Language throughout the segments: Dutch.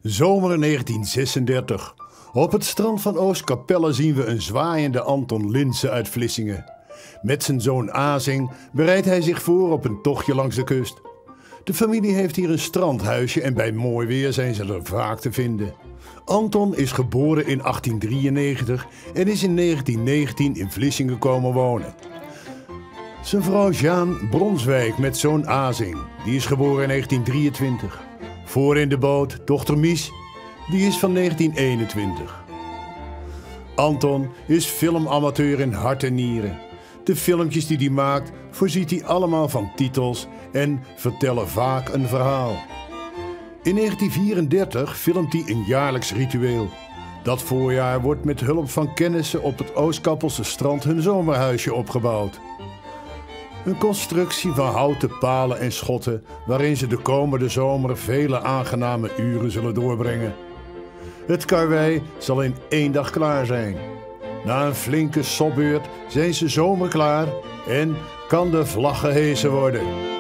Zomer 1936. Op het strand van Oostkapelle zien we een zwaaiende Anton Linse uit Vlissingen. Met zijn zoon Azing bereidt hij zich voor op een tochtje langs de kust. De familie heeft hier een strandhuisje en bij mooi weer zijn ze er vaak te vinden. Anton is geboren in 1893 en is in 1919 in Vlissingen komen wonen. Zijn vrouw Jeanne Bronswijk met zoon Azing, die is geboren in 1923. Voor in de boot dochter Mies, die is van 1921. Anton is filmamateur in hart en nieren. De filmpjes die hij maakt voorziet hij allemaal van titels en vertellen vaak een verhaal. In 1934 filmt hij een jaarlijks ritueel. Dat voorjaar wordt met hulp van kennissen op het Oostkappelse strand hun zomerhuisje opgebouwd. Een constructie van houten palen en schotten waarin ze de komende zomer vele aangename uren zullen doorbrengen. Het karwei zal in 1 dag klaar zijn. Na een flinke sopbeurt zijn ze zomerklaar en kan de vlag gehesen worden.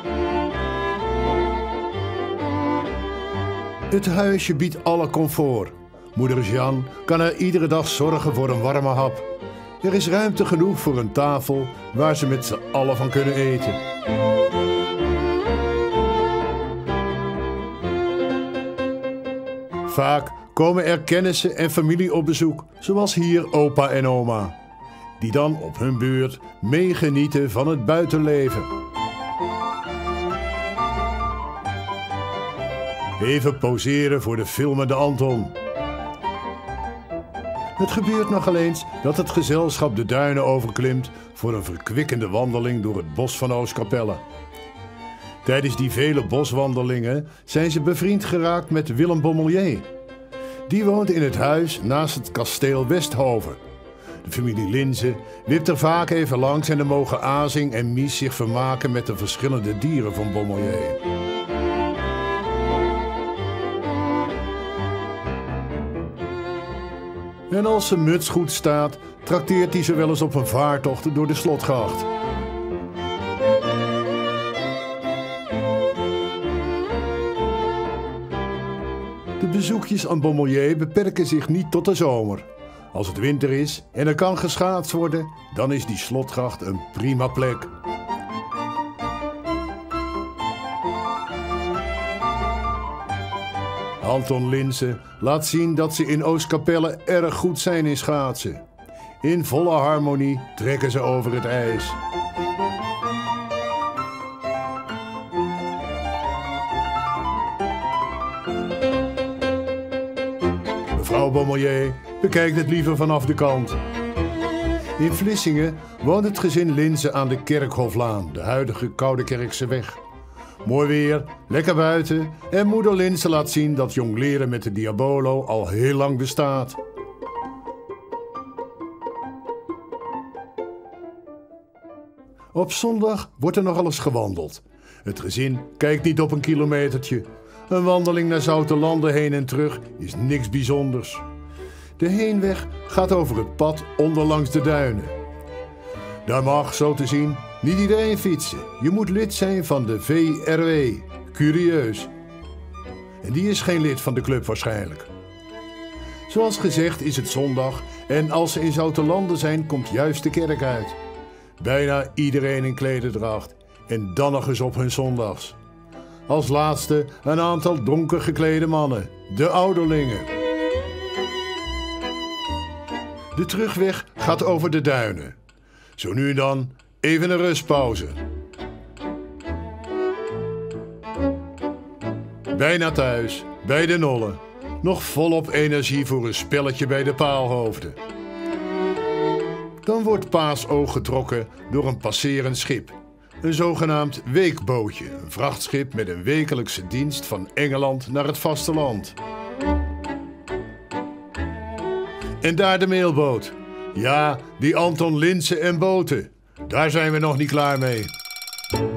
Het huisje biedt alle comfort. Moeder Jeanne kan er iedere dag zorgen voor een warme hap. Er is ruimte genoeg voor een tafel waar ze met z'n allen van kunnen eten. Vaak komen er kennissen en familie op bezoek, zoals hier opa en oma, die dan op hun beurt meegenieten van het buitenleven. Even poseren voor de filmende Anton. Het gebeurt nogal eens dat het gezelschap de duinen overklimt voor een verkwikkende wandeling door het bos van Oostkapelle. Tijdens die vele boswandelingen zijn ze bevriend geraakt met Willem Bommelier. Die woont in het huis naast het kasteel Westhoven. De familie Linse wipt er vaak even langs en dan mogen Azing en Mies zich vermaken met de verschillende dieren van Bommelier. En als zijn muts goed staat, trakteert hij ze wel eens op een vaartocht door de slotgracht. De bezoekjes aan Bommelier beperken zich niet tot de zomer. Als het winter is en er kan geschaatst worden, dan is die slotgracht een prima plek. Anton Linse laat zien dat ze in Oostkapelle erg goed zijn in schaatsen. In volle harmonie trekken ze over het ijs. Mevrouw Bommelier bekijkt het liever vanaf de kant. In Vlissingen woont het gezin Linse aan de Kerkhoflaan, de huidige Koudekerkse weg. Mooi weer, lekker buiten en moeder Linse laat zien dat jongleren met de Diabolo al heel lang bestaat. Op zondag wordt er nogal eens gewandeld. Het gezin kijkt niet op een kilometertje. Een wandeling naar Zoutelanden heen en terug is niks bijzonders. De heenweg gaat over het pad onderlangs de duinen. Daar mag, zo te zien, niet iedereen fietsen. Je moet lid zijn van de VRW. Curieus. En die is geen lid van de club waarschijnlijk. Zoals gezegd is het zondag en als ze in Zoutelanden zijn, komt juist de kerk uit. Bijna iedereen in klederdracht en dan nog eens op hun zondags. Als laatste een aantal donker geklede mannen, de ouderlingen. De terugweg gaat over de duinen. Zo nu en dan even een rustpauze. Bijna thuis, bij de Nollen. Nog volop energie voor een spelletje bij de Paalhoofden. Dan wordt Paasoog getrokken door een passerend schip. Een zogenaamd weekbootje, een vrachtschip met een wekelijkse dienst van Engeland naar het vasteland. En daar de mailboot. Ja, die Anton Linse en boten. Daar zijn we nog niet klaar mee.